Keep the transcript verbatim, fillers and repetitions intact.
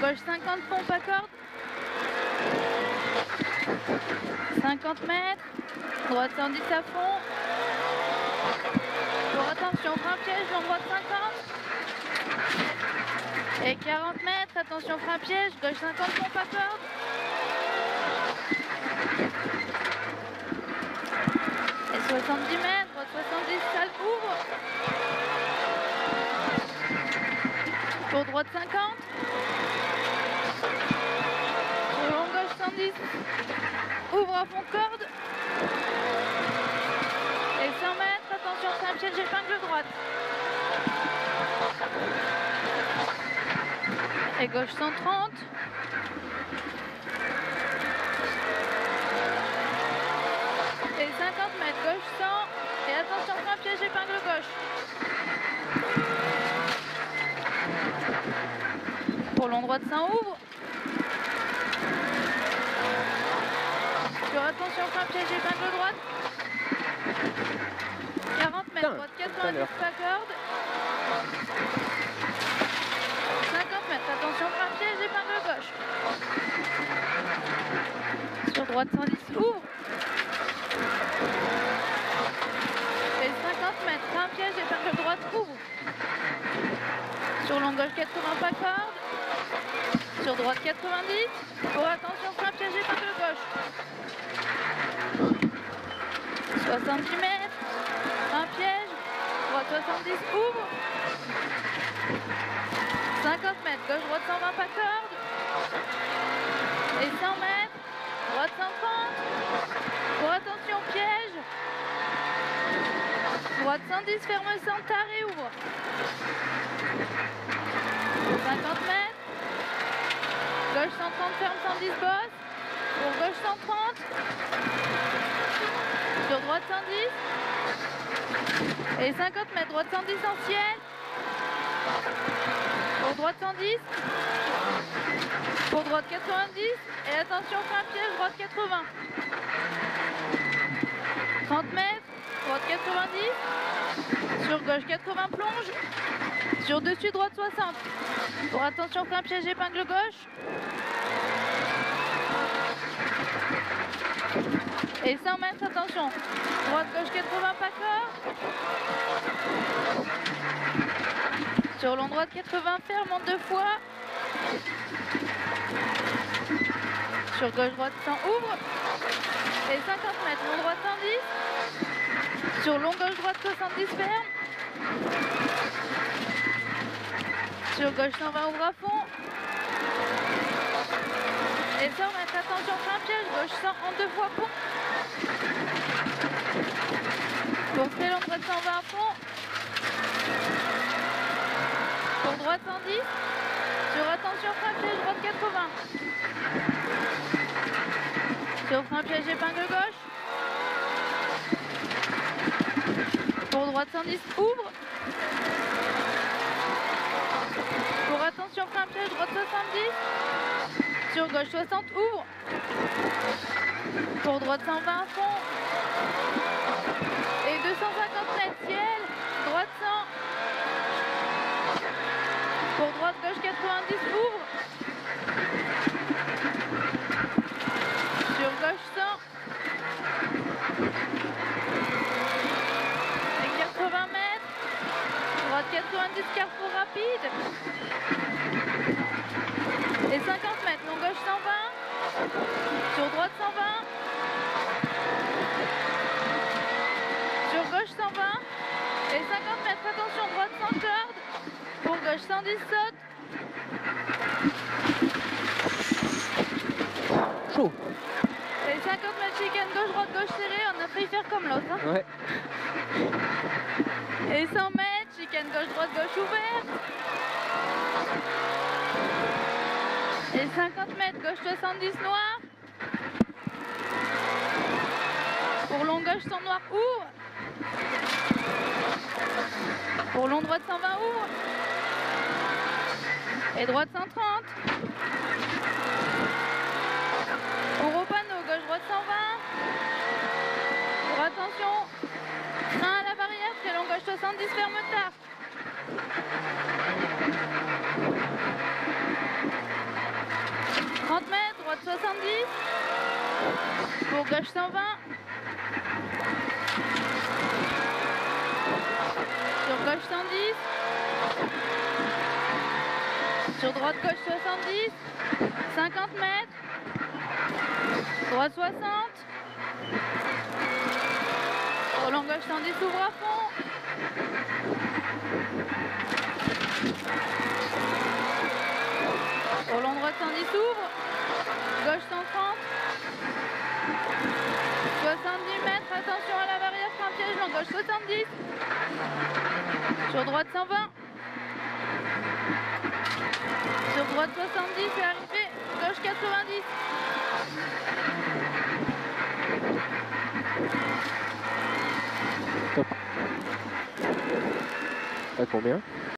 gauche cinquante, pompe à corde. cinquante mètres. Droite cent dix à fond. Pour attention, frein piège, long droite cinquante. Et quarante mètres, attention frein piège, gauche cinquante, pompe à corde. Et soixante-dix mètres, droite soixante-dix, salle ouvre. Pour droite cinquante. Sur long gauche cent dix. Ouvre à fond corde. Et cent mètres, attention frein piège, épingle droite. Et gauche cent trente. Et cinquante mètres, gauche cent. Et attention frein piège, épingle gauche. Pour long droite cent ouvre. Sur attention frein piège, épingle droite. quarante mètres, droite quatre-vingt-dix, pas corde. cinquante mètres, attention frein piège, épingle gauche. Sur droite cent dix, ouvre. Et cinquante mètres, frein piège, épingle droite, ouvre. Sur long gauche quatre-vingts, pas corde. Sur droite quatre-vingt-dix. Pour attention, frein piège, épingle gauche. soixante-dix mètres, frein piège. Droite soixante-dix, ouvre. cinquante mètres, gauche droite cent vingt, pas corde. Et cent mètres, droite cent trente. Pour attention, piège. Droite cent dix, ferme centre et ouvre. cinquante mètres. Gauche cent trente, ferme cent dix, bosse. Pour gauche cent trente. Sur droite cent dix. Et cinquante mètres, droite cent dix en ciel. Pour droite cent dix. Pour droite quatre-vingt-dix. Et attention, frein piège, droite quatre-vingts. trente mètres, droite quatre-vingt-dix. Sur gauche quatre-vingts, plonge. Sur dessus, droite soixante. Pour attention, frein piège, épingle gauche. Et cent mètres, attention. Droite gauche quatre-vingts, pas corde. Sur long droite quatre-vingts, ferme, monte deux fois. Sur gauche droite cent, ouvre. Et cinquante mètres, long droite cent dix. Sur long gauche droite soixante-dix, ferme. Sur gauche cent vingt, ouvre à fond. Et cent mètres, attention, frein piège, gauche cent en deux fois pont. Pour très long, droite cent vingt à fond. Pour droite cent dix. Sur attention, frein piège, droite quatre-vingts. Sur frein piège, épingle gauche. Pour droite cent dix, ouvre. Pour attention, frein piège, droite soixante-dix. Sur gauche soixante, ouvre. Pour droite cent vingt, fond. Et deux cent cinquante mètres, ciel. Droite cent. Pour droite gauche quatre-vingt-dix, ouvre. Sur gauche cent. Et quatre-vingts mètres. Droite quatre-vingt-dix, carrefour rapide. Et cinquante mètres, long gauche cent vingt. Sur droite cent vingt. Sur gauche cent vingt. Et cinquante mètres, attention, droite cent corde. Pour gauche cent dix, saute. Chaud. Et cinquante mètres, chicane gauche, droite gauche serrée. On a failli faire comme l'autre. Hein. Ouais. Et cent mètres, chicane gauche, droite gauche ouverte. Et cinquante mètres, gauche soixante-dix, noir. Pour long gauche, sans noir, ouvre. Pour long droite, cent vingt, ouvre. Et droite, cent trente. Pour au panneau, gauche, droite, cent vingt. Pour attention, frein à la barrière, très long gauche, soixante-dix, ferme tard. gauche cent vingt. Sur gauche cent dix. Sur droite gauche soixante-dix. cinquante mètres. Droite soixante. Relance gauche cent dix, ouvre à fond. Relance droite cent dix, ouvre. Gauche cent trente. soixante-dix mètres, attention à la barrière, frein piège, long gauche soixante-dix. Sur droite cent vingt. Sur droite soixante-dix, c'est arrivé. Gauche quatre-vingt-dix. Top. À combien?